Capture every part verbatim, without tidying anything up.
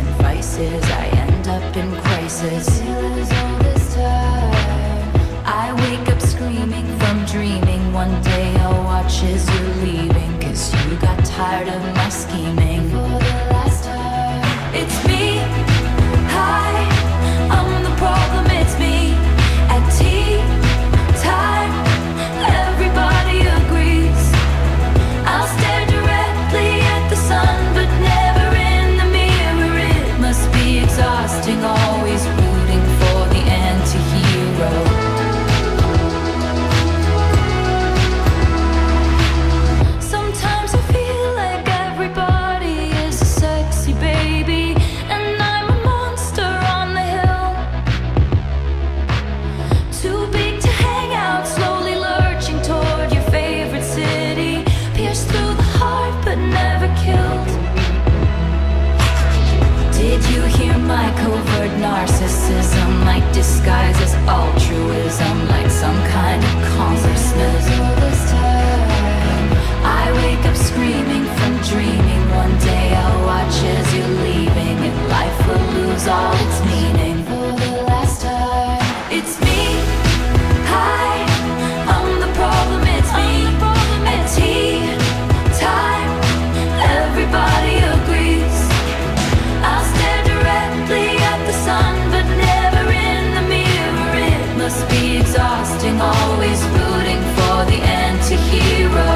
vices, I end up in crisis. Still is all this time. I wake up screaming from dreaming. One day I'll watch as you're leaving, 'cause you got tired of my scheming. For the last time, it's me. Hi, I'm the problem, it's me. At tea time, everybody agrees. I'll stare directly at the sun, but never in the mirror. It must be exhausting, always rooting for the anti-hero. Sometimes I feel like everybody is a sexy baby, and I'm a monster on the hill. Too big to hang out, slowly lurching toward your favorite city. Pierced through the heart, but never killed. Did you hear my covert narcissism? Like disguise as altruism, like some kind of consciousness. All this time, I wake up screaming from dreaming. One day I'll watch as you're leaving, and life will lose all its meaning. For the last time, it's me. Hi, I'm the problem, it's me. At tea time, everybody agrees. I'll stare directly at the sun, but never in the mirror. It must be exhausting, always rooting for the anti-hero.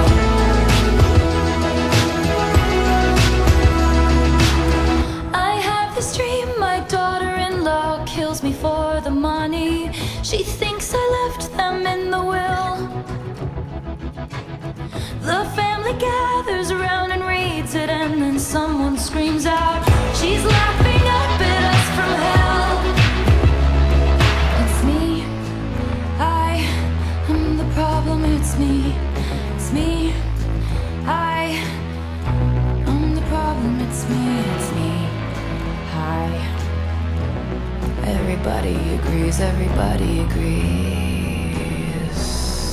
I have this dream, my daughter-in-law kills me for the money. She thinks I left them in the will. The family gathers around and reads it, and then someone screams out, she's laughing up at us from hell. It's me. I am the problem, it's me. It's me. I am the problem, it's me. It's me. Hi. Everybody agrees, everybody agrees.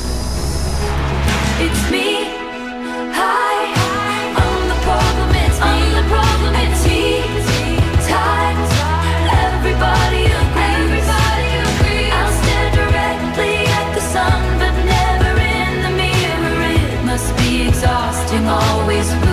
It's me. Hi, I'm the problem, it's me. I'm the problem, it's me. Time, everybody agrees. Everybody agrees. I'll stare directly at the sun, but never in the mirror. It must be exhausting, always.